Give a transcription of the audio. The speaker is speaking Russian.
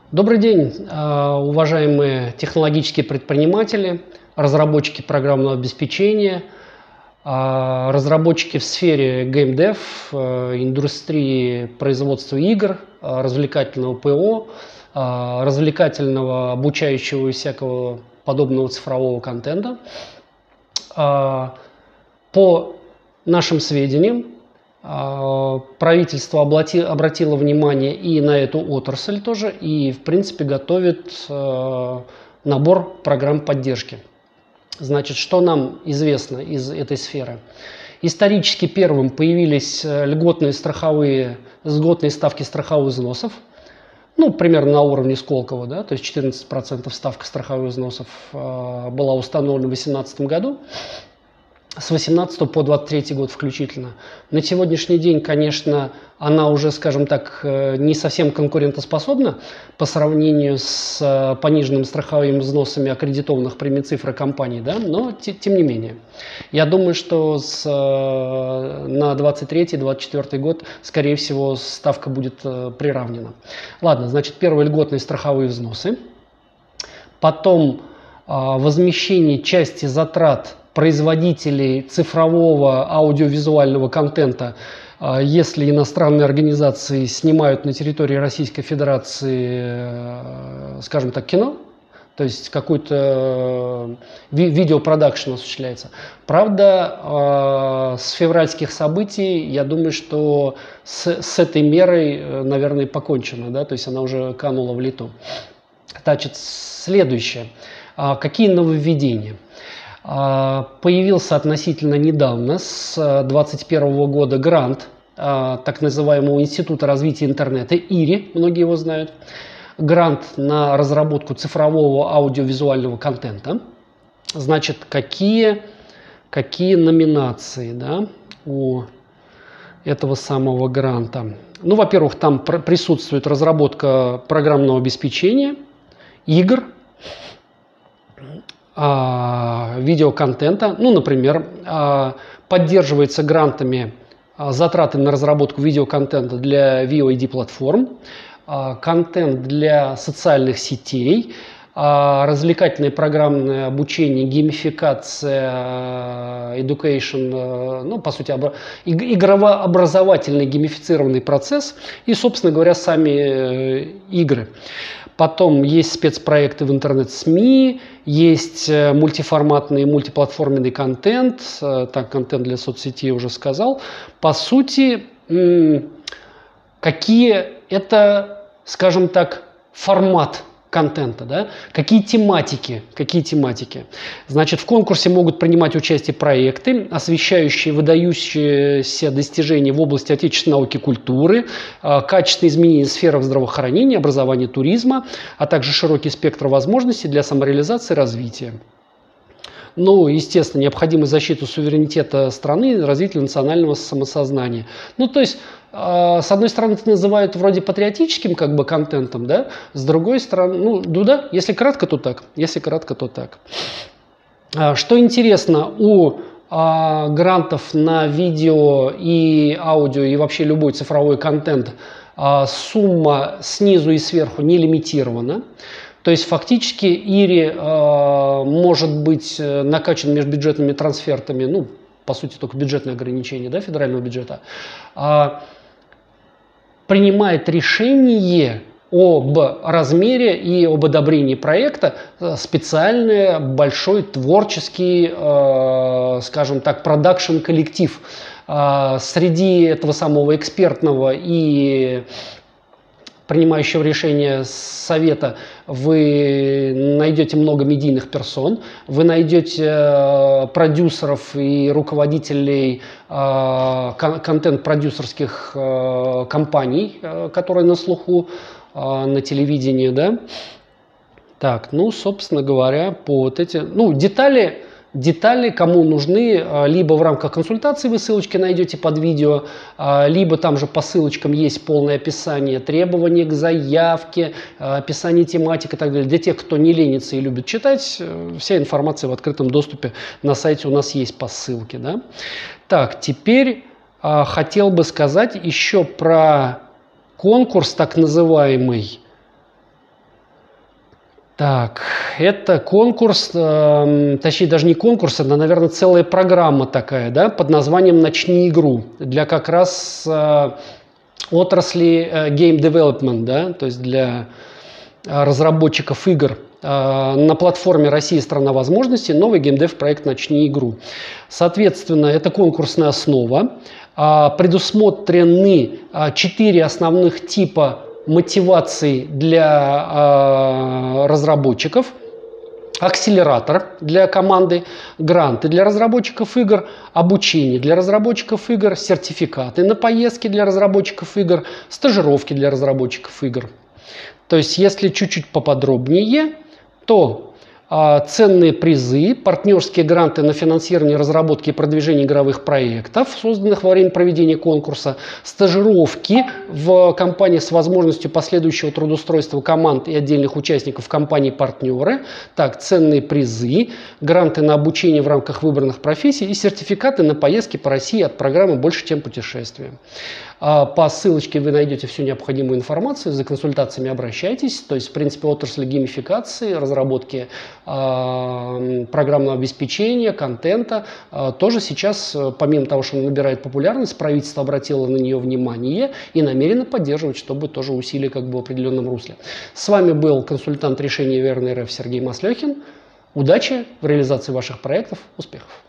Добрый день, уважаемые технологические предприниматели, разработчики программного обеспечения, разработчики в сфере геймдев, индустрии производства игр, развлекательного ПО, развлекательного, обучающего и всякого подобного цифрового контента. По нашим сведениям, правительство обратило внимание и на эту отрасль тоже, и в принципе готовит набор программ поддержки. Значит, что нам известно из этой сферы? Исторически первым появились льготные ставки страховых взносов, ну, примерно на уровне Сколково, да, то есть 14% ставка страховых взносов была установлена в 2018 году. С 18 по 23 год включительно. На сегодняшний день, конечно, она уже, скажем так, не совсем конкурентоспособна по сравнению с пониженными страховыми взносами аккредитованных премий цифры компаний, да? Но тем не менее. Я думаю, что на 23-24 год, скорее всего, ставка будет приравнена. Ладно, значит, первые льготные страховые взносы. Потом возмещение части затрат производителей цифрового аудиовизуального контента, если иностранные организации снимают на территории Российской Федерации, скажем так, кино, то есть какой-то видеопродакшн осуществляется. Правда, с февральских событий, я думаю, что с этой мерой, наверное, покончено, да, то есть она уже канула в лету. Значит, следующее. Какие нововведения? Появился относительно недавно, с 2021 года, грант так называемого Института развития интернета, ИРИ, многие его знают, грант на разработку цифрового аудиовизуального контента. Значит, какие номинации, да, у этого самого гранта? Ну, во-первых, там присутствует разработка программного обеспечения, игр, видеоконтента, ну, например, поддерживается грантами затраты на разработку видеоконтента для VOD-платформ, контент для социальных сетей, развлекательное программное обучение, геймификация, education, ну, по сути, игрово-образовательный геймифицированный процесс и, собственно говоря, сами игры. Потом есть спецпроекты в интернет-СМИ, есть мультиформатный, мультиплатформенный контент, так, контент для соцсетей уже сказал. По сути, какие это, скажем так, формат контента, да? Какие тематики? Значит, в конкурсе могут принимать участие проекты, освещающие выдающиеся достижения в области отечественной науки и культуры, качественные изменения в сферах здравоохранения, образования, туризма, а также широкий спектр возможностей для самореализации и развития. Ну, естественно, необходимая защита суверенитета страны, развитие национального самосознания. Ну, то есть, с одной стороны, это называют вроде патриотическим как бы контентом, да, с другой стороны, ну да, если кратко, то так. Что интересно, у грантов на видео и аудио и вообще любой цифровой контент сумма снизу и сверху не лимитирована. То есть фактически ИРИ может быть накачан межбюджетными трансфертами, ну, по сути, только бюджетные ограничения, да, федерального бюджета, принимает решение об размере и об одобрении проекта специальный большой творческий, скажем так, продакшн-коллектив. Среди этого самого экспертного и принимающего решения совета вы найдете много медийных персон, вы найдете продюсеров и руководителей контент-продюсерских компаний, которые на слуху, на телевидении, да. Так, ну, собственно говоря, по вот эти, ну, детали, кому нужны, либо в рамках консультации вы ссылочки найдете под видео, либо там же по ссылочкам есть полное описание требований к заявке, описание тематик и так далее. Для тех, кто не ленится и любит читать, вся информация в открытом доступе на сайте у нас есть по ссылке. Да? Так, теперь хотел бы сказать еще про конкурс так называемый Так, это конкурс, точнее даже не конкурс, это, наверное, целая программа такая, да, под названием «Начни игру» для как раз отрасли Game Development, да, то есть для разработчиков игр. На платформе «Россия – страна возможностей» новый геймдев-проект «Начни игру». Соответственно, это конкурсная основа. Предусмотрены 4 основных типа мотивации для разработчиков. Акселератор для команды, гранты для разработчиков игр, обучение для разработчиков игр, сертификаты на поездки для разработчиков игр, стажировки для разработчиков игр. То есть, если чуть-чуть поподробнее, то ценные призы, партнерские гранты на финансирование разработки и продвижения игровых проектов, созданных во время проведения конкурса, стажировки в компании с возможностью последующего трудоустройства команд и отдельных участников компании-партнеры, так, ценные призы, гранты на обучение в рамках выбранных профессий и сертификаты на поездки по России от программы «Больше, чем путешествия». По ссылочке вы найдете всю необходимую информацию, за консультациями обращайтесь. То есть, в принципе, отрасль геймификации, разработки программного обеспечения, контента, тоже сейчас, помимо того, что она набирает популярность, правительство обратило на нее внимание и намерено поддерживать, чтобы тоже усилия как бы в определенном русле. С вами был консультант решения ВРНРФ Сергей Маслехин. Удачи в реализации ваших проектов, успехов!